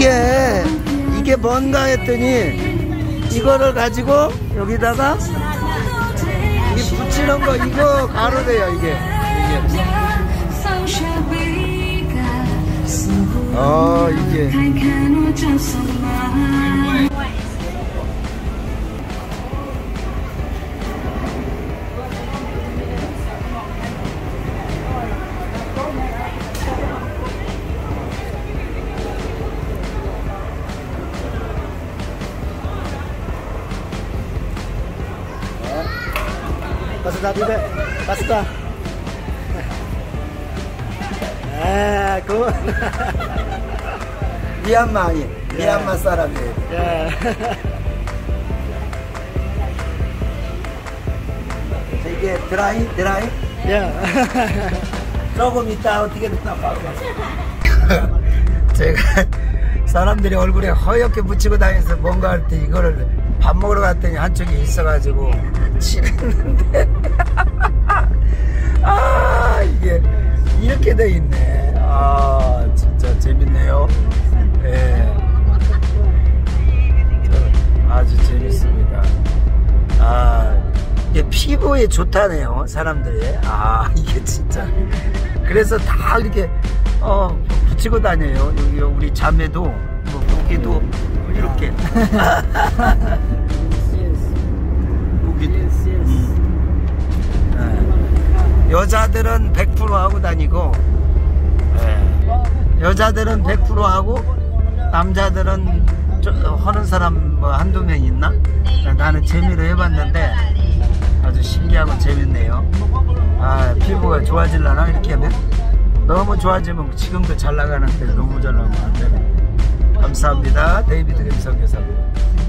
이게 뭔가 했더니 이거를 가지고 여기다가 이 붙이는 거 이거 가루래요. 이게 Basta bebe, basta. Good. 미얀마 사람이에요. 이게 드라이? 조금 이따 어떻게 됐나 봐. 제가 사람들이 얼굴에 허옇게 붙이고 다니면서 뭔가 할 때 이거를 밥 먹으러 갔더니 한쪽에 있어가지고 칠했는데 이게 이렇게 돼 있네. 진짜 재밌네요. 예. 아주 재밌습니다. 이게 피부에 좋다네요, 사람들이. 이게 진짜. 그래서 다 이렇게 붙이고 다녀요. 여기 우리 자매도 여기도 이렇게. 여자들은 100% 하고 다니고, 여자들은 100% 하고 남자들은 하는 사람 뭐 한두 명 있나? 나는 재미로 해봤는데 아주 신기하고 재밌네요. 피부가 좋아질라나 이렇게 하면? 너무 좋아지면 지금도 잘 나가는데 너무 잘 나가면 안 되네. 감사합니다. 데이비드 김성교사님.